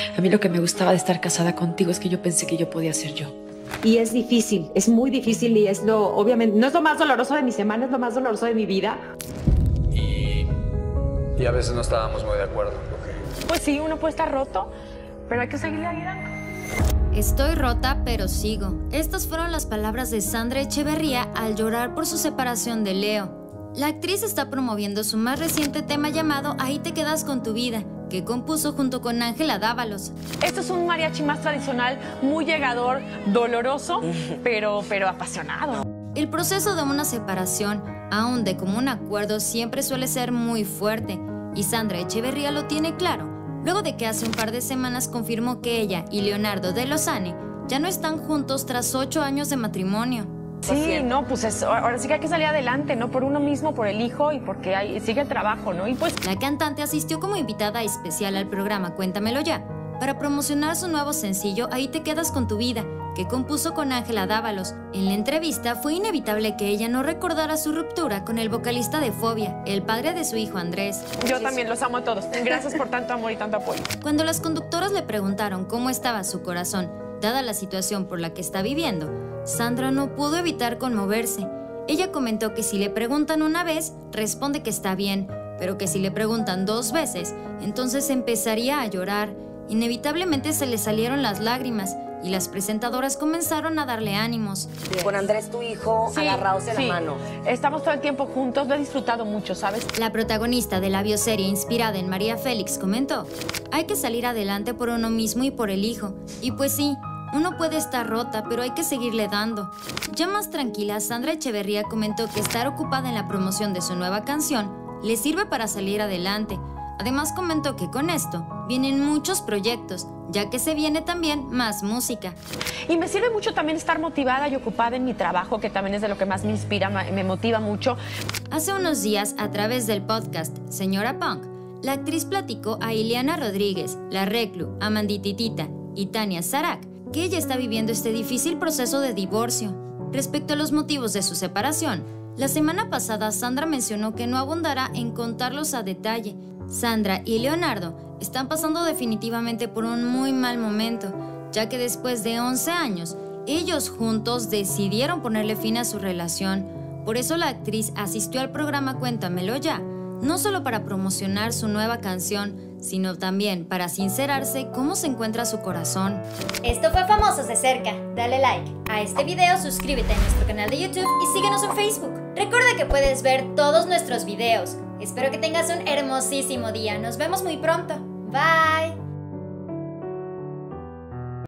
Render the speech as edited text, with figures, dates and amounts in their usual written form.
A mí lo que me gustaba de estar casada contigo es que yo pensé que yo podía ser yo. Y es difícil, es muy difícil y es obviamente, no es lo más doloroso de mi semana, es lo más doloroso de mi vida. Y a veces no estábamos muy de acuerdo. Pues sí, uno puede estar roto, pero hay que seguirle ayudando. Estoy rota, pero sigo. Estas fueron las palabras de Sandra Echeverría al llorar por su separación de Leo. La actriz está promoviendo su más reciente tema llamado Ahí te quedas con tu vida, que compuso junto con Ángela Dávalos. Esto es un mariachi más tradicional, muy llegador, doloroso, pero apasionado. El proceso de una separación, aún de común acuerdo, siempre suele ser muy fuerte, y Sandra Echeverría lo tiene claro, luego de que hace un par de semanas confirmó que ella y Leonardo de Lozane ya no están juntos tras 8 años de matrimonio. Sí, no, pues ahora sí que hay que salir adelante, ¿no? Por uno mismo, por el hijo y porque sigue el trabajo, ¿no? Y pues... La cantante asistió como invitada especial al programa Cuéntamelo Ya para promocionar su nuevo sencillo Ahí te quedas con tu vida, que compuso con Ángela Dávalos. En la entrevista fue inevitable que ella no recordara su ruptura con el vocalista de Fobia, el padre de su hijo Andrés. Yo también los amo a todos. Gracias por tanto amor y tanto apoyo. Cuando las conductoras le preguntaron cómo estaba su corazón, dada la situación por la que está viviendo, Sandra no pudo evitar conmoverse. Ella comentó que si le preguntan una vez, responde que está bien, pero que si le preguntan 2 veces, entonces empezaría a llorar. Inevitablemente se le salieron las lágrimas y las presentadoras comenzaron a darle ánimos. Con Andrés, tu hijo, sí, agarrados de la mano. Estamos todo el tiempo juntos, lo he disfrutado mucho, ¿sabes? La protagonista de la bioserie inspirada en María Félix comentó: hay que salir adelante por uno mismo y por el hijo. Y pues sí, uno puede estar rota, pero hay que seguirle dando. Ya más tranquila, Sandra Echeverría comentó que estar ocupada en la promoción de su nueva canción le sirve para salir adelante. Además comentó que con esto vienen muchos proyectos, ya que se viene también más música. Y me sirve mucho también estar motivada y ocupada en mi trabajo, que también es de lo que más me inspira, me motiva mucho. Hace unos días, a través del podcast Señora Punk, la actriz platicó a Ileana Rodríguez, La Reclu, Amandititita y Tania Sarac que ella está viviendo este difícil proceso de divorcio. Respecto a los motivos de su separación, la semana pasada Sandra mencionó que no abundará en contarlos a detalle. Sandra y Leonardo están pasando definitivamente por un muy mal momento, ya que después de 11 años, ellos juntos decidieron ponerle fin a su relación. Por eso la actriz asistió al programa Cuéntamelo Ya, no solo para promocionar su nueva canción, sino también para sincerarse cómo se encuentra su corazón. Esto fue Famosos de Cerca. Dale like a este video, suscríbete a nuestro canal de YouTube y síguenos en Facebook. Recuerda que puedes ver todos nuestros videos. Espero que tengas un hermosísimo día. Nos vemos muy pronto. Bye.